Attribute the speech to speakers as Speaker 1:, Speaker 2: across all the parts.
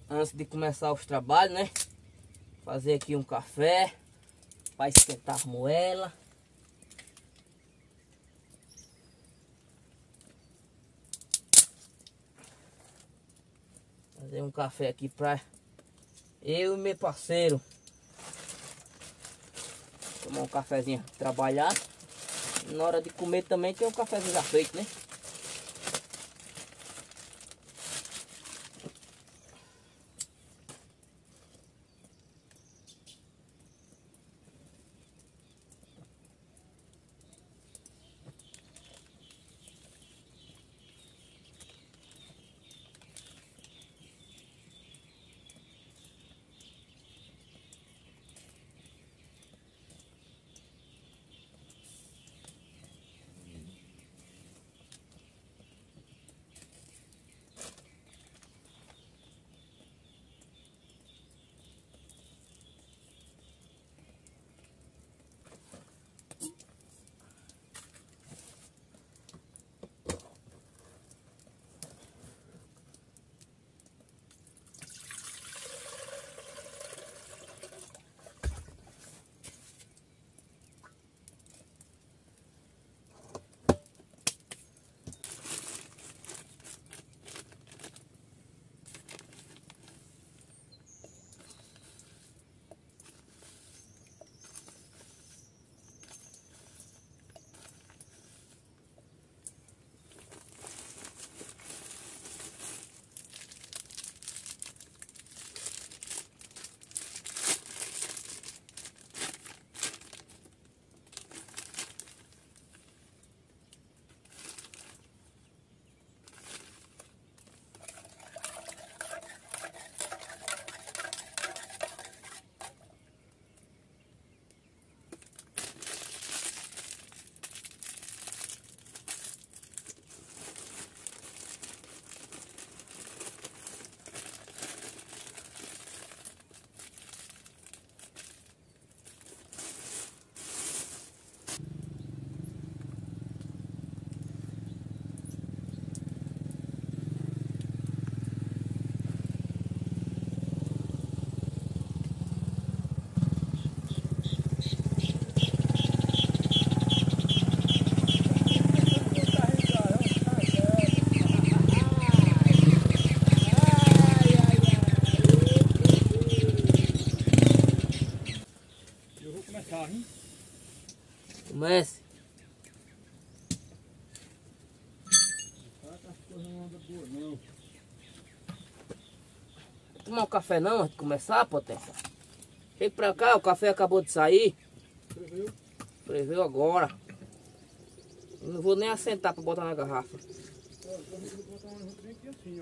Speaker 1: Antes de começar os trabalhos, né? Fazer aqui um café para esquentar a moela. Fazer um café aqui para eu e meu parceiro. Tomar um cafezinho, trabalhar. Na hora de comer também tem um cafezinho já feito, né? Comece. Tomar um café não antes de começar, Potência? Chega pra cá, o café acabou de sair. Preveu? Preveu agora. Eu não vou nem assentar pra botar na garrafa.
Speaker 2: Eu vou botar uma bem aqui assim, ó.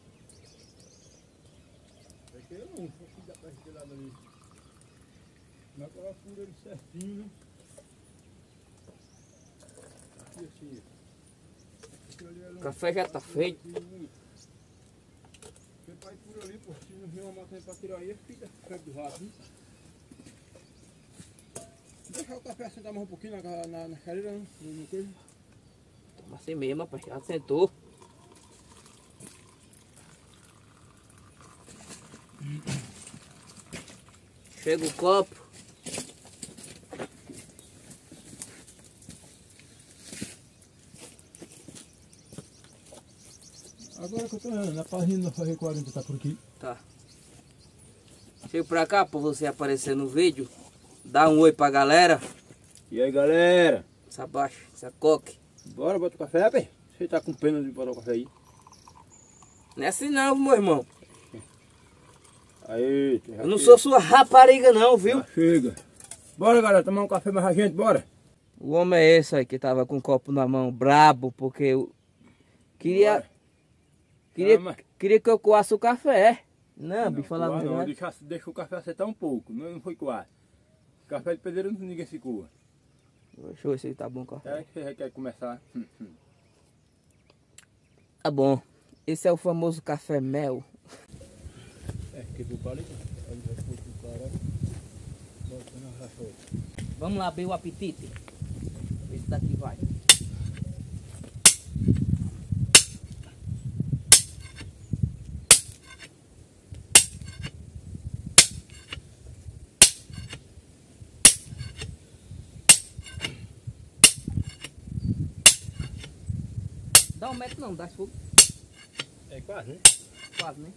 Speaker 2: Aqui eu não vou cuidar pra esse lado ali. Mas agora fura ele certinho, né? Aqui assim.
Speaker 1: O café já tá feito.
Speaker 2: Você vai por ali, pô. Se não vier uma máquina pra tirar aí, fica perto do rato, hein? Deixar o café sentar mais um pouquinho na cadeira, né? No coisa.
Speaker 1: Toma assim mesmo, rapaz. Já sentou. Chega o copo.
Speaker 2: Agora que eu tô na página da Fazer 40, tá por aqui?
Speaker 1: Tá. Chega pra cá pra você aparecer no vídeo. Dá um oi pra galera.
Speaker 2: E aí, galera?
Speaker 1: Sabaixo, sacoque.
Speaker 2: Bora, bota o café, rapaz. Você tá com pena de botar o café aí?
Speaker 1: Não é assim não, meu irmão.
Speaker 2: Aí,
Speaker 1: Eu não sou sua rapariga não, viu?
Speaker 2: Já chega. Bora, galera, tomar um café mais a gente, bora.
Speaker 1: O homem é esse aí que tava com o copo na mão, brabo, porque eu queria... Queria que eu coasse o café. Não, bicho, falar a verdade.
Speaker 2: Deixa o café acertar um pouco, não foi coar. Café de pedreiro ninguém se coa.
Speaker 1: Deixa eu ver se tá bom o café.
Speaker 2: É que você quer começar.
Speaker 1: Tá bom. Esse é o famoso café mel.
Speaker 2: É, que do palito.
Speaker 1: Vamos lá abrir o apetite. Ver se daqui vai. Dá 1 metro não, dá fogo.
Speaker 2: É quase, né?
Speaker 1: Quase, né?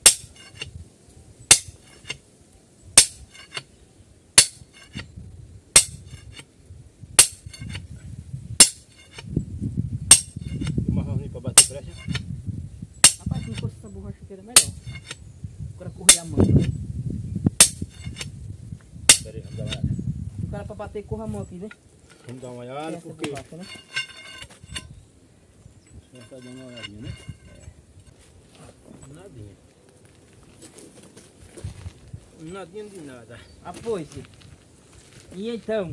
Speaker 2: O marronzinho pra bater pressa.
Speaker 1: Rapaz, se não fosse essa borracha aqui era melhor. Agora correr a mão, né?
Speaker 2: Pera aí, vamos dar uma olhada.
Speaker 1: O cara pra bater corra a mão aqui, né?
Speaker 2: Vamos dar uma olhada
Speaker 1: Essa
Speaker 2: porque...
Speaker 1: borracha, né?
Speaker 2: O senhor tá dando uma olhadinha, né? É. Nadinha. Nadinha de nada.
Speaker 1: Ah, pois. E então?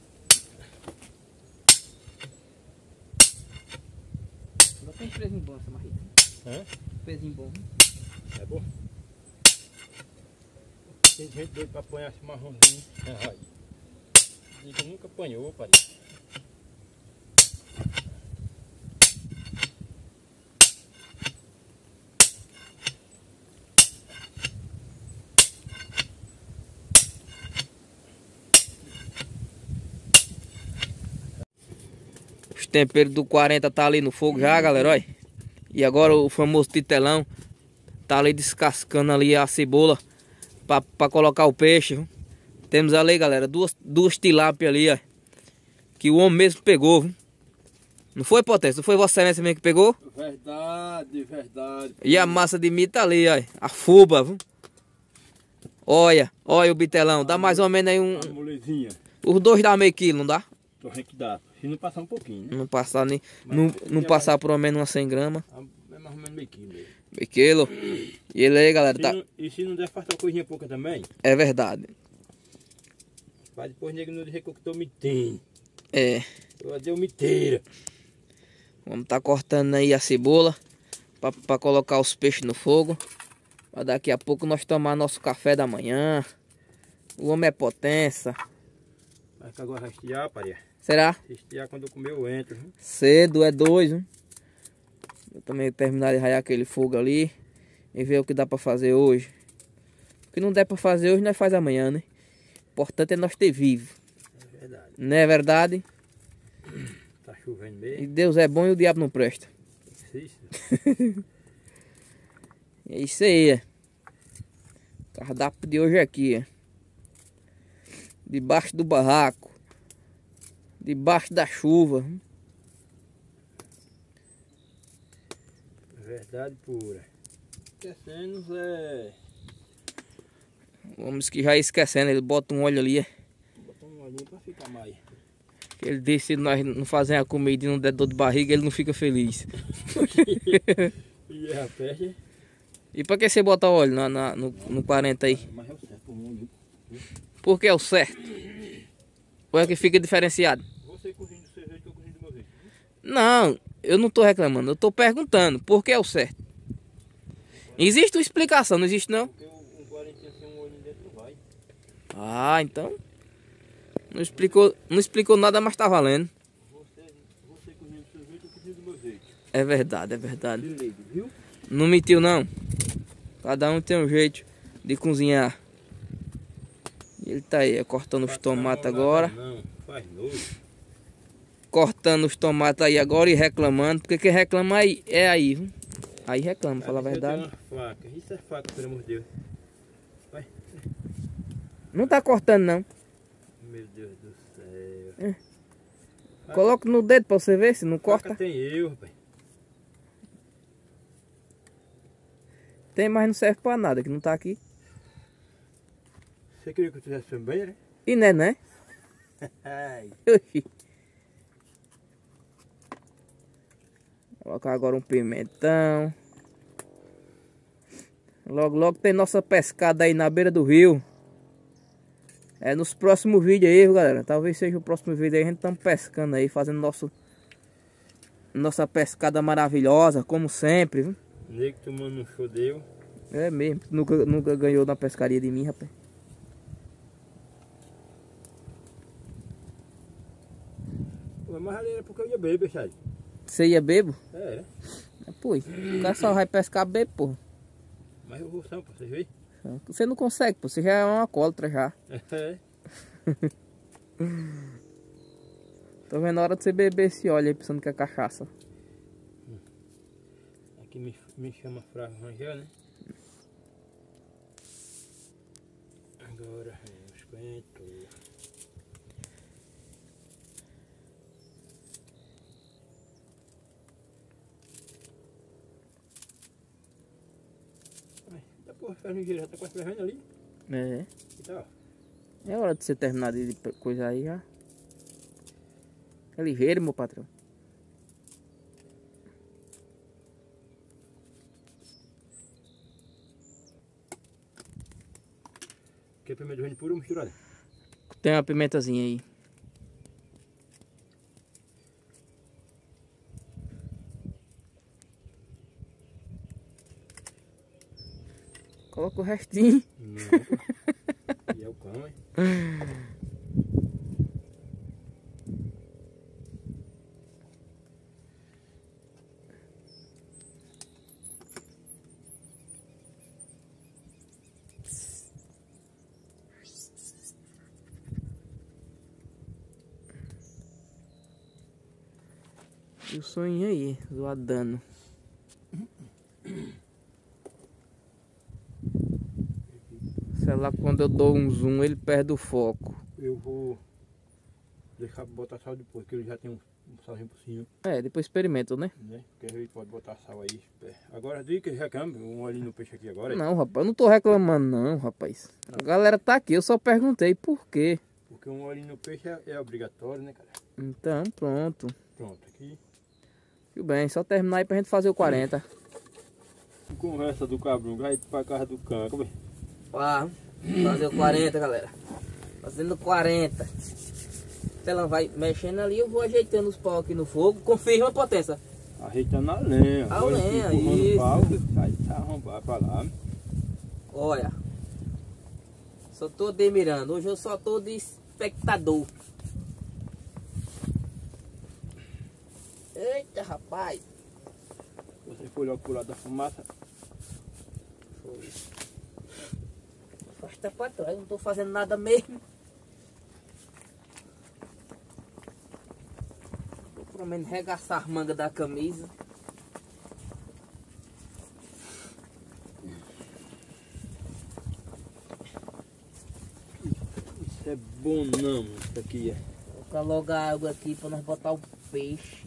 Speaker 1: Agora tem pezinho bom essa marrita.
Speaker 2: Hã?
Speaker 1: Pezinho bom.
Speaker 2: É bom? Tem gente doida pra apanhar esse marronzinho. Ai. Diga, nunca apanhou, pai.
Speaker 1: Os temperos do 40 tá ali no fogo já, galera, olha. E agora o famoso titelão tá ali descascando ali a cebola pra colocar o peixe, viu? Temos ali, galera, duas tilápias ali, ó, que o homem mesmo pegou, viu? Não foi, Potência? Não foi Vossa Excelência mesmo que pegou?
Speaker 2: Verdade, verdade.
Speaker 1: E a massa de milho tá ali, ó, a fuba, viu? Olha o bitelão, dá mais ou menos aí um...
Speaker 2: Uma molezinha.
Speaker 1: Os dois dá meio quilo, não dá?
Speaker 2: Tô vendo que dá. Se não passar um pouquinho, né?
Speaker 1: Não passar nem... Não passar por menos umas 100 gramas.
Speaker 2: É mais ou menos meio quilo mesmo.
Speaker 1: Meio quilo. E ele aí, galera, tá...
Speaker 2: E se não der fartar coisinha pouca também,
Speaker 1: É verdade.
Speaker 2: vai depois o nego não dizer que eu tô mentindo.
Speaker 1: É.
Speaker 2: Eu dei mentira.
Speaker 1: Vamos tá cortando aí a cebola pra colocar os peixes no fogo. Pra daqui a pouco nós tomar nosso café da manhã. O homem é potência.
Speaker 2: Vai que agora vai estiar, paria.
Speaker 1: Será?
Speaker 2: Se estiar quando eu comer eu entro. Viu?
Speaker 1: Cedo, é 2, hein? Eu também vou terminar de raiar aquele fogo ali e ver o que dá pra fazer hoje. O que não der pra fazer hoje, nós faz amanhã, né? O importante é nós ter vivo.
Speaker 2: É verdade.
Speaker 1: Não é verdade?
Speaker 2: Tá chovendo
Speaker 1: E
Speaker 2: mesmo.
Speaker 1: Deus é bom e o diabo não presta.
Speaker 2: Isso.
Speaker 1: É isso aí, é. O cardápio de hoje é aqui, é. Debaixo do barraco. Debaixo da chuva.
Speaker 2: Verdade pura. Esquecendo, Zé.
Speaker 1: Vamos que já ia esquecendo, ele bota um óleo ali, é.
Speaker 2: Botar um olhinho pra ficar mais.
Speaker 1: Ele diz que se nós não fazermos a comida e não der dor de barriga, ele não fica feliz.
Speaker 2: E é a peixe.
Speaker 1: E pra que você bota óleo no 40 aí?
Speaker 2: Mas é o certo, o mundo.
Speaker 1: Por que é o certo? Ou é que fica diferenciado?
Speaker 2: Você cozinha do seu jeito que eu cozinho do meu jeito.
Speaker 1: Não, eu não tô reclamando, eu tô perguntando. Por que é o certo? Existe uma explicação, não existe não?
Speaker 2: Porque um 40 sem um olho dentro não vai.
Speaker 1: Ah, então... Não explicou nada, mas tá valendo.
Speaker 2: Você cozinha do seu jeito, eu cozinho do meu jeito.
Speaker 1: É verdade, é verdade.
Speaker 2: Se liga, viu?
Speaker 1: Não mentiu não. Cada um tem um jeito de cozinhar. E ele tá aí, cortando os tomates agora.
Speaker 2: Não, faz nojo.
Speaker 1: Cortando os tomates aí agora e reclamando. Porque quem reclama aí é aí, viu? Aí reclama, fala a verdade.
Speaker 2: Uma faca. Isso é faca, pelo amor de Deus. Vai.
Speaker 1: Não tá cortando não.
Speaker 2: Meu Deus do céu.
Speaker 1: Coloca no dedo pra você ver se não
Speaker 2: Faca
Speaker 1: corta.
Speaker 2: tem eu, rapaz.
Speaker 1: Tem, mas não serve pra nada, que não tá aqui.
Speaker 2: Você queria que eu fizesse também, né?
Speaker 1: E né?
Speaker 2: Ai.
Speaker 1: Colocar agora um pimentão. Logo, logo tem nossa pescada aí na beira do rio. É nos próximos vídeos aí, viu, galera? Talvez seja o próximo vídeo aí. A gente estamos pescando aí, fazendo nossa pescada maravilhosa, como sempre, viu?
Speaker 2: Nego tomando um chodeu.
Speaker 1: É mesmo, nunca ganhou na pescaria de mim, rapaz.
Speaker 2: Pô, mas ali era porque eu ia beber, Charles.
Speaker 1: Você ia bebo?
Speaker 2: Era.
Speaker 1: Pois, o cara só vai pescar bebo, porra.
Speaker 2: Mas eu vou só pra vocês verem.
Speaker 1: Você não consegue, pô. Você já é uma alcoólatra já.
Speaker 2: É.
Speaker 1: Tô vendo a hora de você beber esse óleo aí, pensando que é cachaça.
Speaker 2: Que me chama Flávio Rangel, né? Agora os coentros. Tá porra, faz ligeiro, já tá quase ferrando ali.
Speaker 1: É.
Speaker 2: E tá, ó.
Speaker 1: É hora de você terminar de coisa aí já. É ligeiro, meu patrão.
Speaker 2: Quer pimenta verde pura ou misturada?
Speaker 1: Tem uma pimentazinha aí. Coloca o restinho.
Speaker 2: Não. E é o cão, hein?
Speaker 1: E o sonho aí, zoadando. Sei lá, quando eu dou um zoom, ele perde o foco.
Speaker 2: Eu vou deixar botar sal depois, que ele já tem um salzinho por cima,
Speaker 1: É, depois experimento, né?
Speaker 2: né? Porque ele pode botar sal aí. Agora diga que reclama, um olhinho no peixe aqui agora.
Speaker 1: Não, rapaz, eu não tô reclamando não, rapaz. A galera tá aqui, eu só perguntei por quê.
Speaker 2: Porque um olhinho no peixe é obrigatório, né, cara?
Speaker 1: Então, pronto.
Speaker 2: Pronto, aqui.
Speaker 1: Tudo bem, só terminar aí pra gente fazer o 40.
Speaker 2: Conversa do cabrão, vai pra casa do cão.
Speaker 1: Ó, fazer o 40, galera. Fazendo 40. Ela vai mexendo ali, eu vou ajeitando os pau aqui no fogo. Confirma a potência.
Speaker 2: Ajeitando a lenha.
Speaker 1: A
Speaker 2: Agora
Speaker 1: lenha,
Speaker 2: aqui, empurrando
Speaker 1: isso.
Speaker 2: o pau, vai arrombar pra lá.
Speaker 1: Olha. Só tô admirando. Hoje eu só tô de espectador. Eita, rapaz.
Speaker 2: Você foi logo pro lado da fumaça.
Speaker 1: Foi. Afasta pra trás, não tô fazendo nada mesmo. Vou pelo menos regaçar as mangas da camisa.
Speaker 2: Isso é bom não, isso aqui é.
Speaker 1: Vou colocar logo a água aqui pra nós botar o peixe.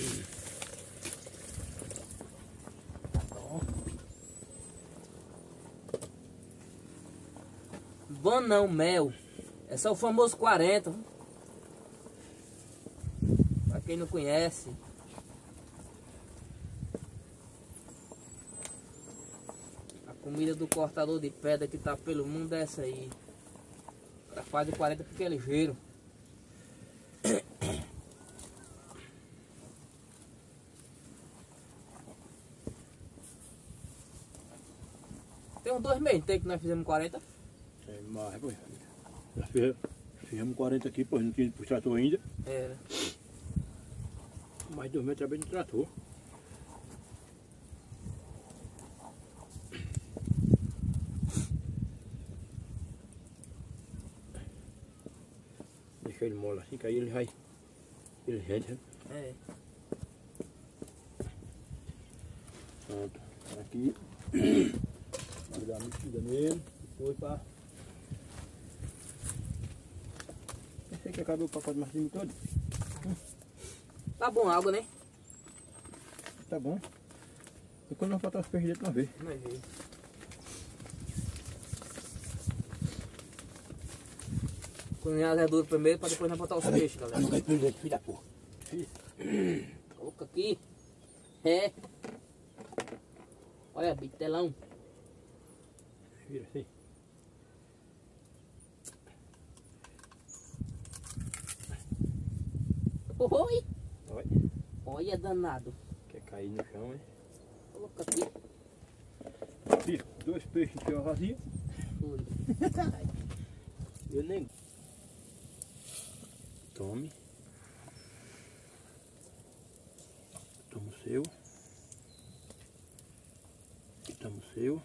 Speaker 1: Bom não, mel. É só o famoso 40. Pra quem não conhece. A comida do cortador de pedra que tá pelo mundo é essa aí. Ela faz o 40 porque é ligeiro. Tem uns 2 meses tem que nós fizemos 40.
Speaker 2: É mais, pô. Já fizemos 40 aqui, pô, não tinha ido pro trator ainda.
Speaker 1: Era.
Speaker 2: Mais 2 meses trabalhando no trator. Deixa ele mola assim, que aí ele vai. Ele rende, né?
Speaker 1: É.
Speaker 2: Pronto. Aqui. Vamos dar uma mexida nele. Depois pra. Pensei que acabou o pacote mais todo.
Speaker 1: Tá bom a água, né?
Speaker 2: Tá bom. E quando nós botar os peixes dentro de uma vez.
Speaker 1: Não é. Cozinhar as verduras primeiro pra depois nós botar os peixes, galera.
Speaker 2: Não cai tudo dentro, filho da porra.
Speaker 1: Coloca aqui. É. Olha, bitelão.
Speaker 2: Vira assim.
Speaker 1: Oi.
Speaker 2: Olha.
Speaker 1: Olha, danado.
Speaker 2: Quer cair no chão, hein?
Speaker 1: Coloca aqui.
Speaker 2: Filho, 2 peixes que eu vazio.
Speaker 1: Foi.
Speaker 2: Eu nem. Tome. Toma o seu. E toma o seu.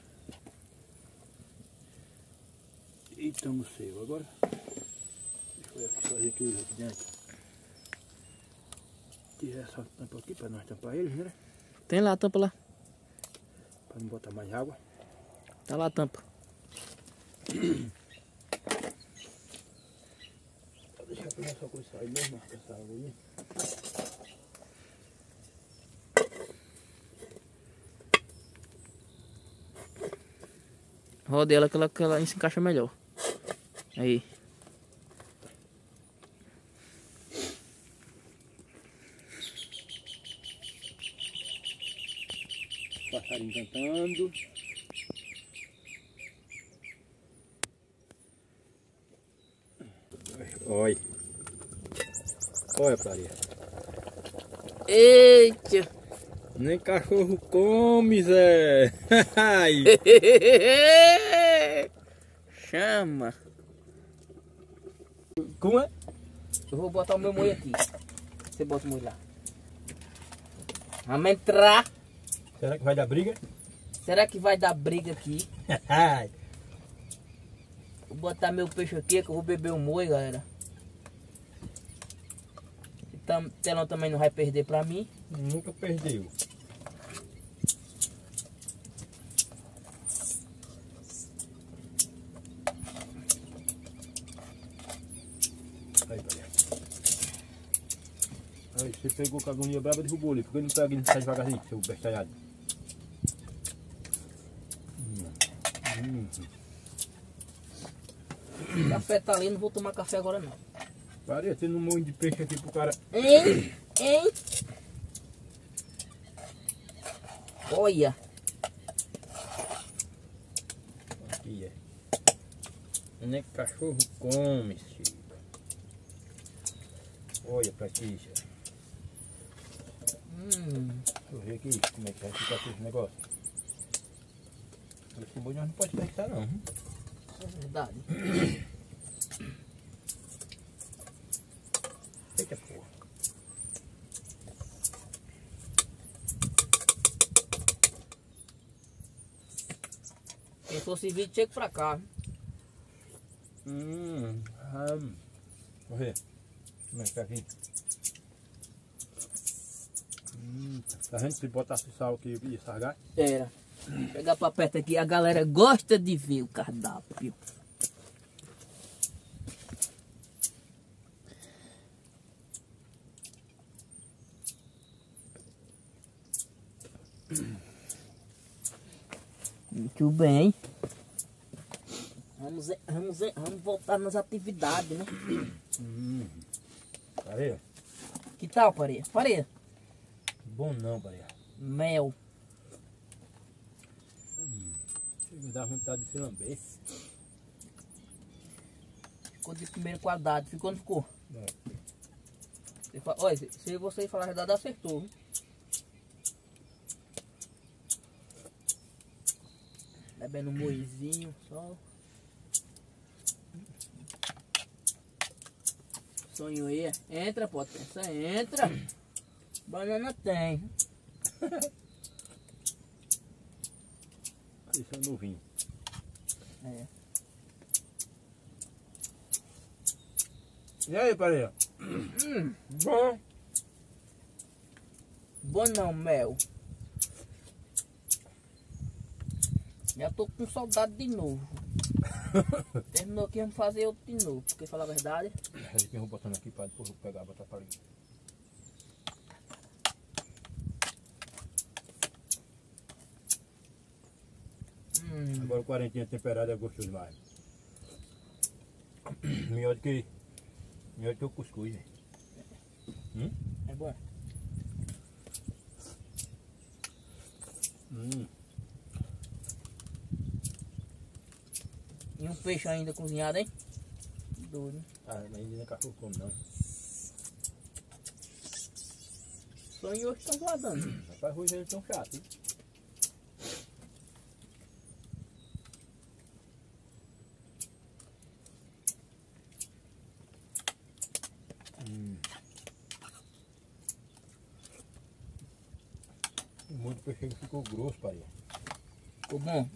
Speaker 2: E toma o seu. Agora, deixa eu fazer aqui dentro. Tirar essa tampa aqui para nós tampar eles, né?
Speaker 1: Tem lá, tampa lá.
Speaker 2: Pra não botar mais água.
Speaker 1: Tá lá a tampa.
Speaker 2: Vou deixar pra essa coisa sair mesmo, essa água aí.
Speaker 1: Roda ela que ela se encaixa melhor. Aí.
Speaker 2: Passarinho cantando. Olha. Olha, Clarinha.
Speaker 1: Eita!
Speaker 2: Nem cachorro come, Zé.
Speaker 1: Chama!
Speaker 2: Como é?
Speaker 1: Eu vou botar o meu molho aqui. Você bota o molho lá. Vamos entrar.
Speaker 2: Será que vai dar briga?
Speaker 1: Será que vai dar briga aqui? Vou botar meu peixe aqui que eu vou beber o molho, galera. O telão também não vai perder pra mim.
Speaker 2: Nunca perdeu. Aí, galera. Aí, você pegou com a agonia brava e derrubou ali. Por que não pega e não sai devagarzinho, seu bestalhado?
Speaker 1: O café tá ali, não vou tomar café agora não.
Speaker 2: Parecendo um monte de peixe aqui pro cara.
Speaker 1: Hein? Hein? Olha.
Speaker 2: Aqui é. Nem cachorro come, Chico. Olha pra aqui, Chico. Deixa eu ver aqui como é que vai ficar esse negócio. Esse boi não pode fechar não.
Speaker 1: É verdade.
Speaker 2: Eita porra.
Speaker 1: Se fosse vídeo, chega pra cá.
Speaker 2: Vou ver. Como é que tá aqui? Tá vendo? Se botasse sal aqui ia sargar.
Speaker 1: Era. Vou pegar pra perto aqui. A galera gosta de ver o cardápio. Muito bem. Vamos voltar nas atividades, né?
Speaker 2: Pareia?
Speaker 1: Que tal, Pareia? Pareia.
Speaker 2: Bom não, pareia.
Speaker 1: Mel.
Speaker 2: Me dá vontade de se lamber.
Speaker 1: Ficou de primeira qualidade. Ficou ou não ficou?
Speaker 2: É.
Speaker 1: Olha, se você falar a verdade, acertou. Viu? Bebendo um moizinho só. Sonho aí. Entra, potência. Entra. Banana tem.
Speaker 2: Isso é novinho.
Speaker 1: É.
Speaker 2: E aí, pareia?
Speaker 1: Bom. Bom não, mel. Já tô com saudade de novo. Terminou aqui, vamos fazer outro de novo. Porque falar a verdade.
Speaker 2: Aí que eu vou botando aqui para depois eu pegar e botar para ali. Agora o quarentinha temperado é gostoso demais. Melhor do que o cuscuz, velho.
Speaker 1: É bom. E um peixe ainda cozinhado, hein? Doido.
Speaker 2: Ah, mas ainda não é cachorro come não.
Speaker 1: Sonho hoje tá guardando.
Speaker 2: Rapaz, hoje eles tão chatos, hein? Muito peixe ficou grosso, pai.
Speaker 1: Ficou bom?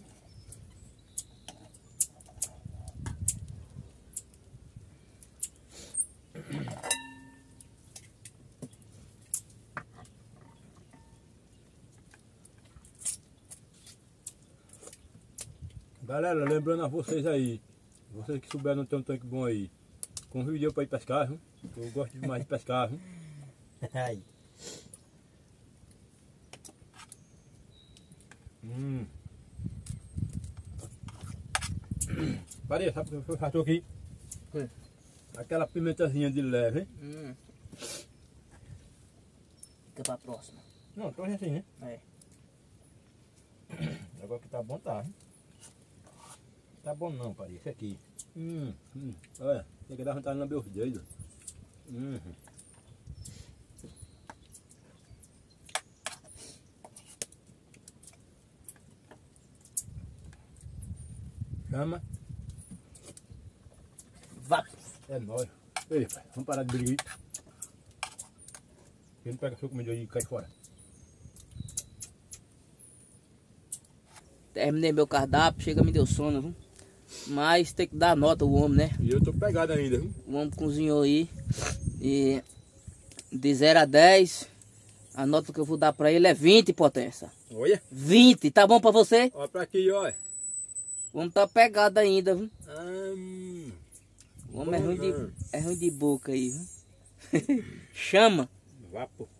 Speaker 2: Galera, lembrando a vocês aí, vocês que souberam ter um tanque bom aí, convide eu para ir pescar, viu? Eu gosto demais de pescar, viu?
Speaker 3: Aí.
Speaker 2: Parei, sabe o que eu faço aqui? Aquela pimentazinha de leve, hein?
Speaker 1: Fica pra próxima.
Speaker 2: Não, tô assim, né?
Speaker 1: É.
Speaker 2: Agora que tá bom, tá. Hein? Tá bom não, Parei, esse aqui. Olha, tem que dar vontade na meus dedos. Chama.
Speaker 1: Vá.
Speaker 2: É nóis. Ei, pai, vamos parar de brigar aí. Quem não pega sua comida aí e cai fora.
Speaker 1: Terminei meu cardápio, chega me deu sono, viu? Mas tem que dar nota o homem, né?
Speaker 2: E eu tô pegado ainda, viu?
Speaker 1: O homem cozinhou aí. E de 0 a 10, a nota que eu vou dar pra ele é 20, potência.
Speaker 2: Olha.
Speaker 1: 20, tá bom pra você?
Speaker 2: Olha pra aqui, olha.
Speaker 1: O homem tá pegado ainda, viu? O homem é ruim de boca aí, viu? Chama.
Speaker 2: Vapo.